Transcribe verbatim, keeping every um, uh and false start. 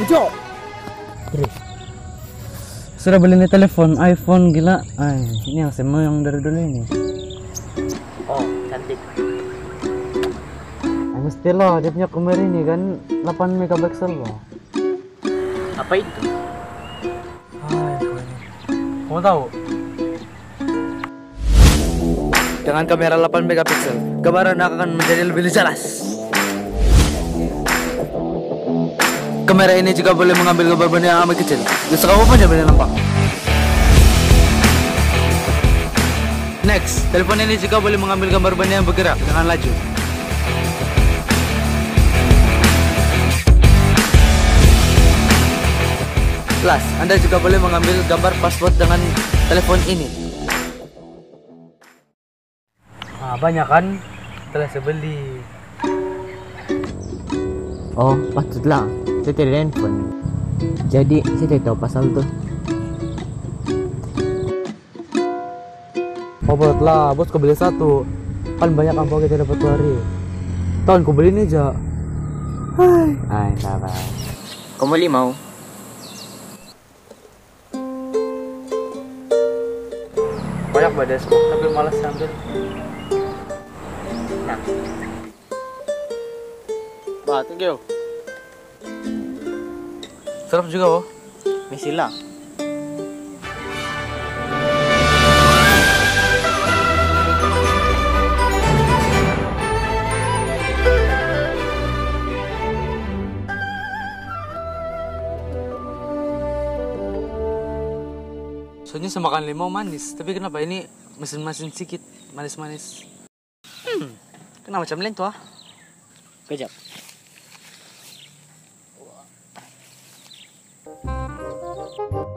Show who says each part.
Speaker 1: Ujo. Sudah beli nih telepon iPhone gila. Ay, ini yang sama yang dari dulu ini.
Speaker 2: Oh, cantik.
Speaker 1: Ay, mesti loh, dia punya kamera ini kan delapan megapiksel loh.
Speaker 2: Apa itu?
Speaker 1: Ay, kamu tahu? Dengan kamera delapan megapiksel, gambaran akan menjadi lebih jelas. Kamera ini juga boleh mengambil gambar benda yang amat kecil. Justru kamu pun boleh nampak. Next, telepon ini juga boleh mengambil gambar benda yang bergerak dengan laju. Plus, Anda juga boleh mengambil gambar paspor dengan telepon ini. Nah, banyak kan? Telah saya beli.
Speaker 2: Oh, patutlah. Saya tidak ada handphone. Jadi, saya tidak tahu pasal tuh.
Speaker 1: Oh, lah, bos kau beli satu. Kan banyak kampung kita dapat tuh hari. Tahun kau beli ini aja. Hai, hai, sabar.
Speaker 2: Kau beli mau?
Speaker 1: Banyak badesku, tapi malas ambil.
Speaker 2: Nah.
Speaker 1: Bah, thank you. Serap juga, oh.
Speaker 2: Misilah.
Speaker 1: Soalnya semakan limau manis, tapi kenapa ini mesin-mesin sedikit manis-manis? Hmm, kenapa macam lain tuh ah?
Speaker 2: Kejap.
Speaker 1: Wow.